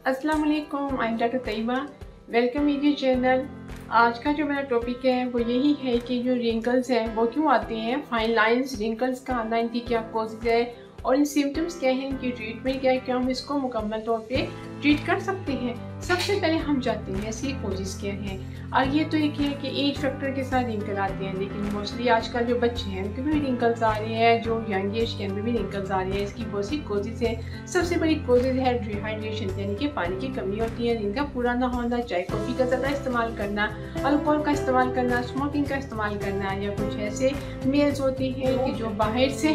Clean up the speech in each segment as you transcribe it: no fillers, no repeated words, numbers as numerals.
अस्सलाम वालेकुम, I am doctor Tayyaba. Welcome media channel. आज का जो मेरा टॉपिक है वो यही है कि जो रिंकल्स हैं वो क्यों आते हैं, फाइन लाइंस रिंकल्स का आना, इनकी क्या कॉजेज है और इन सिम्टम्स क्या हैं, इनकी ट्रीटमेंट क्या है, क्या हम इसको मुकम्मल तौर पे ट्रीट कर सकते हैं। सबसे पहले हम जानते हैं इसकी कॉजेज क्या हैं। और ये तो एक है कि एज फैक्टर के साथ रिंकल आते हैं, लेकिन मोस्टली आजकल जो बच्चे हैं उनके भी रिंकल्स आ रहे हैं, जो यंग एज के अंदर भी रिंकल्स आ रहे हैं। इसकी बहुत सी कॉजेज है। सबसे बड़ी कॉजेज है डिहाइड्रेशन, यानी कि पानी की कमी होती है, नींद का पूरा ना होना, चाय कॉफ़ी का ज़्यादा इस्तेमाल करना, अल्कोहल का इस्तेमाल करना, स्मोकिंग का इस्तेमाल करना, या कुछ ऐसे मेल्स होती हैं कि जो बाहर से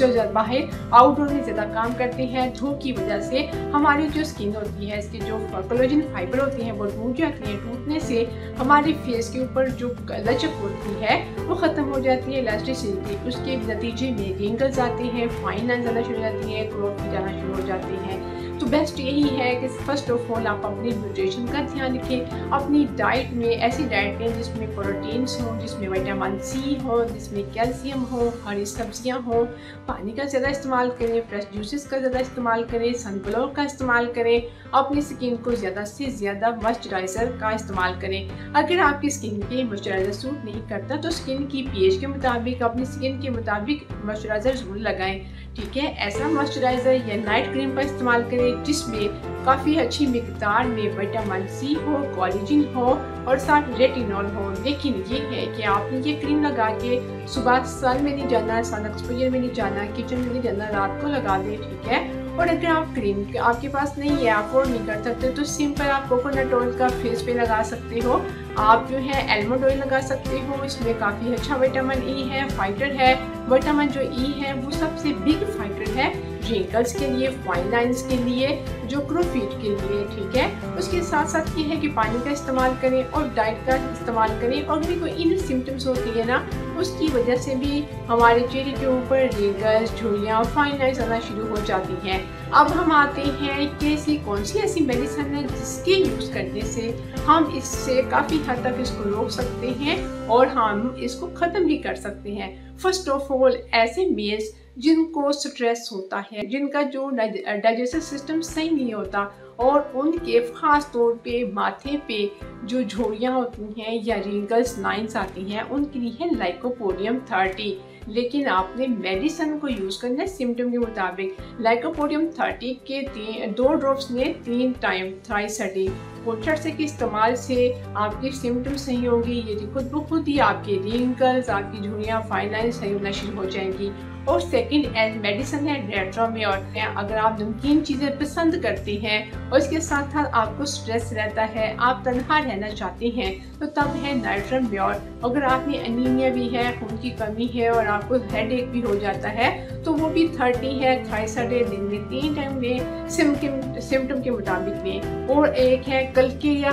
बाहर आउटडोर में ज़्यादा काम करते हैं। धूप की वजह से हमारी जो स्किन होती है, इसके जो कोलेजन फाइबर होती हैं वो टूट जाती हैं। टूटने से हमारे फेस के ऊपर जो लचक होती है वो ख़त्म हो जाती है, इलास्टिसिटी। उसके नतीजे में रिंकल्स आते हैं, फाइन लाइन्स आना शुरू हो जाती हैं, ग्रोथ जाना शुरू हो जाती हैं। तो बेस्ट यही है कि फर्स्ट ऑफ ऑल आप अपनी न्यूट्रिशन का ध्यान रखें। अपनी डाइट में ऐसी डाइट लें जिसमें प्रोटीन्स हों, जिसमें विटामिन सी हो, जिसमें कैल्शियम हो, हरी सब्जियां हो, पानी का ज़्यादा इस्तेमाल करें, फ्रेश जूसेस का ज़्यादा इस्तेमाल करें, सनब्लॉक का इस्तेमाल करें, अपनी स्किन को ज़्यादा से ज़्यादा मॉइस्चराइज़र का इस्तेमाल करें। अगर आपकी स्किन के मॉइस्चराइज़र सूट नहीं करता तो स्किन की पीएच के मुताबिक, अपनी स्किन के मुताबिक मॉइस्चराइज़र ज़रूर लगाएं। ठीक है, ऐसा मॉइस्चराइज़र या नाइट क्रीम का इस्तेमाल करें जिसमें काफ़ी अच्छी मिकदार में विटामिन सी हो, कोलेजन हो और साथ रेटिनॉल हो। लेकिन ये है कि आपने ये क्रीम लगा के सुबह सन में नहीं जाना, सन एक्सपोजर में नहीं जाना, किचन में नहीं जाना, रात को लगा दें। ठीक है, और अगर आप क्रीम आपके पास नहीं है, अफोर्ड नहीं कर सकते, तो सिंपल आप कोकोनट ऑयल का फेस पे लगा सकते हो। आप जो है आलमंड ऑयल लगा सकते हो, इसमें काफ़ी अच्छा विटामिन ई है, फाइटर है। विटामिन जो ई है वो सबसे बिग फाइटर है रिंकल्स के लिए, फाइन लाइन्स के लिए, जो क्रोफिट के लिए। ठीक है, उसके साथ साथ ये है कि पानी का इस्तेमाल करें और डाइट का इस्तेमाल करें। और भी कोई इन सिम्टम्स होती है ना, उसकी वजह से भी हमारे चेहरे के ऊपर रिंकल्स, झुर्रियाँ, फाइन लाइन्स आना शुरू हो जाती हैं। अब हम आते हैं कि कौन सी ऐसी मेडिसिन है जिसके यूज़ करने से हम इससे काफ़ी हद तक इसको रोक सकते हैं और हम इसको ख़त्म भी कर सकते हैं। फर्स्ट ऑफ ऑल, ऐसे मेल्स जिनको स्ट्रेस होता है, जिनका जो डाइजेस्टिव सिस्टम सही नहीं होता और उनके ख़ास तौर पे माथे पे जो झुर्रियाँ होती हैं या रिंकल्स लाइन्स आती हैं, उनके लिए है लाइकोपोडियम 30। लेकिन आपने मेडिसिन को यूज़ करना है सिम्टम के मुताबिक। लाइकोपोडियम 30 के 2 ड्रॉप्स ने 3 time thrice a day. Cold के इस्तेमाल से आपकी सिम्टम सही होंगी, ये खुद ब खुद ही आपके रिंकल्स, आपकी झुर्रियाँ, फाइन लाइन्स सही होना शुरू हो जाएंगी। और सेकंड एज मेडिसिन है डेट्राम्योर। अगर आप नमकीन चीज़ें पसंद करते हैं और इसके साथ साथ आपको स्ट्रेस रहता है, आप तनहा रहना चाहते हैं, तो तब है नाइट्राम्योर। अगर आपने एनीमिया भी है, खून की कमी है और आपको हेडेक भी हो जाता है, तो वो भी 30 है, थ्राइस अ डे, दिन में 3 टाइम लें, सिम्टम के मुताबिक लें। और एक है कलकिरिया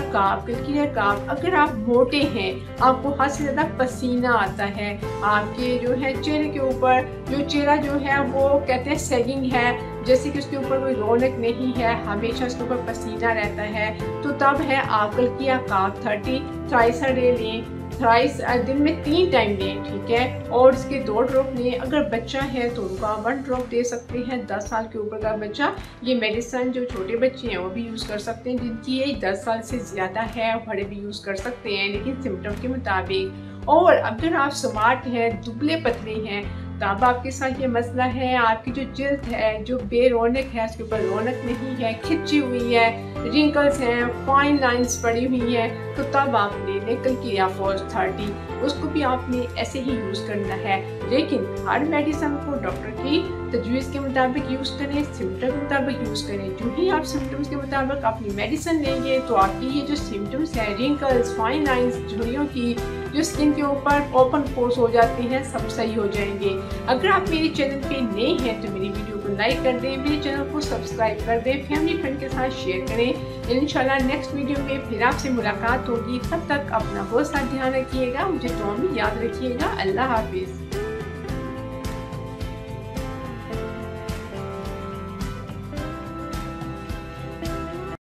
काप। अगर आप मोटे हैं, आपको हद से ज़्यादा पसीना आता है, आपके जो है चेहरे के ऊपर चेहरा जो है वो कहते हैं सेगिंग है, जैसे कि उसके ऊपर कोई रौनक नहीं है, हमेशा उसके ऊपर पसीना रहता है, तो तब है आप calcarea carb 30 thrice a day लें। थ्राइस दिन में 3 टाइम लें। ठीक है, और इसके 2 ड्रॉप लें। अगर बच्चा है तो उनका 1 ड्रॉप दे सकते हैं। 10 साल के ऊपर का बच्चा, ये मेडिसिन जो छोटे बच्चे हैं वो भी यूज़ कर सकते हैं, जिनकी एज 10 साल से ज़्यादा है, बड़े भी यूज़ कर सकते हैं, लेकिन सिम्टम के मुताबिक। और अगर आप स्मार्ट हैं, दुबले पतले हैं, तब आपके साथ ये मसला है, आपकी जो जिल्द है जो बेरौनक है, उसके ऊपर रौनक नहीं है, खिंची हुई है, रिंकल्स हैं, फाइन लाइंस पड़ी हुई हैं, तो तब आप ले लें कलकिरिया फॉर 30। उसको भी आपने ऐसे ही यूज़ करना है, लेकिन हर मेडिसिन को डॉक्टर की तजवीज़ के मुताबिक यूज़ करें, सिम्टम के मुताबिक यूज़ करें। जो ही आप सिम्टम्स के मुताबिक अपनी मेडिसिन लेंगे तो आपकी ये जो सिम्टम्स हैं, रिंकल्स, फाइन लाइंस, झुर्रियों की जो स्किन के ऊपर ओपन पोर्स हो जाते हैं, सब सही हो जाएंगे। अगर आप मेरे चैनल पे नए हैं तो मेरी वीडियो को लाइक कर दें, मेरे चैनल को सब्सक्राइब कर दें, फैमिली फ्रेंड के साथ शेयर करें। इंशाल्लाह नेक्स्ट वीडियो में फिर आपसे मुलाकात होगी। तब तक अपना बहुत सारा ध्यान रखिएगा, मुझे दुआ में याद रखिएगा। अल्लाह हाफिज़।